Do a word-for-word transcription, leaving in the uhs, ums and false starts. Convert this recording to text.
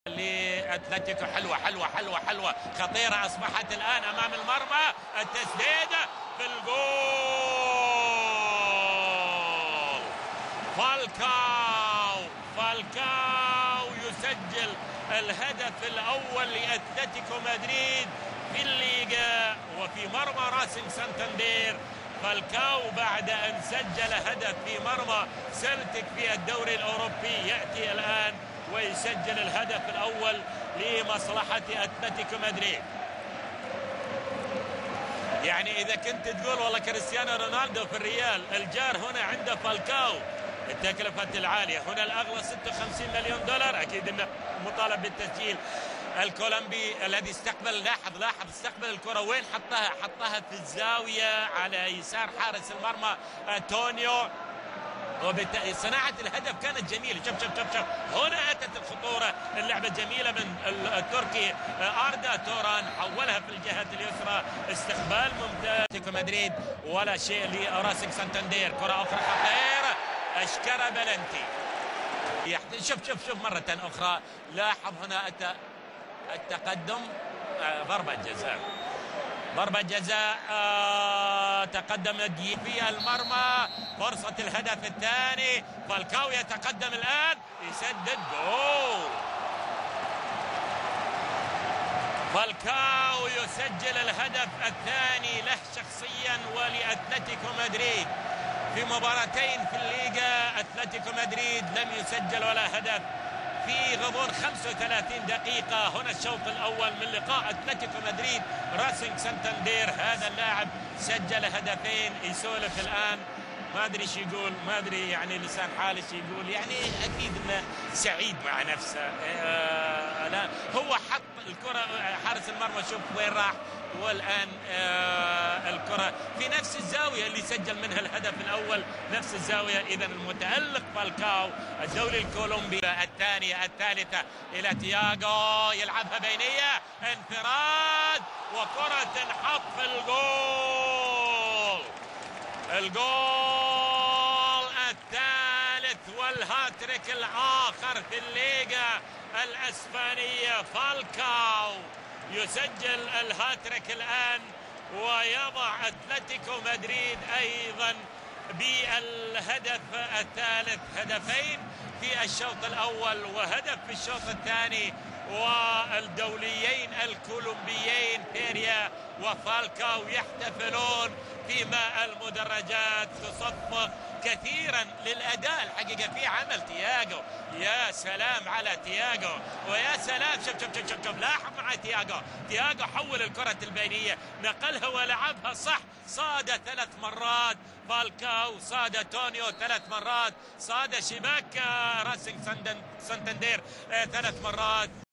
لأتلتيكو. حلوة حلوة حلوة حلوة خطيرة أصبحت الآن أمام المرمى. التسديدة في الجول. فالكاو فالكاو يسجل الهدف الأول لأتلتيكو مدريد في الليغا وفي مرمى راسينج سانتاندير. فالكاو بعد أن سجل هدف في مرمى سلتك في الدوري الأوروبي يأتي الآن ويسجل الهدف الأول لمصلحة أتلتيكو مدريد. يعني إذا كنت تقول والله كريستيانو رونالدو في الريال، الجار هنا عنده فالكاو. التكلفة العالية هنا الأغلى ستة وخمسين مليون دولار، أكيد أنه مطالب بالتسجيل. الكولومبي الذي استقبل، لاحظ لاحظ استقبل الكرة وين حطها؟ حطها في الزاوية على يسار حارس المرمى أنطونيو. وصناعة الهدف كانت جميلة. شوف شوف شوف شوف هنا أتت الخطورة. اللعبة جميلة من التركي أردا توران، حولها في الجهة اليسرى. استقبال ممتاز أتلتيكو مدريد ولا شيء لراسينج سانتاندير. كرة أخرى خطيرة، أشكرا بلنتي. شوف شوف شوف مرة أخرى، لاحظ هنا أتى التقدم. ضربة جزاء ضربة جزاء. آه تقدم دي في المرمى. فرصة الهدف الثاني. فالكاو يتقدم الآن، يسدد جول. فالكاو يسجل الهدف الثاني له شخصيا ولأتلتيكو مدريد. في مباراتين في الليغا أتلتيكو مدريد لم يسجل ولا هدف في غضون خمسة وثلاثين دقيقة. هنا الشوط الأول من لقاء أتلتيكو مدريد راسينج سانتاندير. هذا اللاعب سجل هدفين. يسولف الآن، ما أدري ايش يقول، ما أدري يعني لسان حاله ايش يقول. يعني أكيد إنه سعيد مع نفسه. آه لا هو حط الكرة، حارس المرمى شوف وين راح، والآن آه الكرة في نفس الزاوية اللي سجل منها الهدف الأول، نفس الزاوية. إذا المتألق فالكاو الدولي الكولومبي. الثانية الثالثة إلى تياغو، يلعبها بينية، انفراد وكرة تنحط في الجول. الجول الثالث والهاتريك الآخر في الليغا الأسبانية. فالكاو يسجل الهاتريك الآن ويضع أتلتيكو مدريد أيضا بالهدف الثالث. هدفين في الشوط الأول وهدف في الشوط الثاني. والدوليين الكولومبيين بيريا وفالكاو يحتفلون في ماء المدرجات. تصفق كثيرا للأداء الحقيقة في عمل تياغو. يا سلام على تياغو، ويا سلام. شوف شوف شوف شوف لاحظ مع تياغو. تياغو حول الكرة البينية، نقلها ولعبها صح. صاد ثلاث مرات فالكاو، صاد تونيو ثلاث مرات، صاد شباك راسينج سانتاندير ثلاث مرات.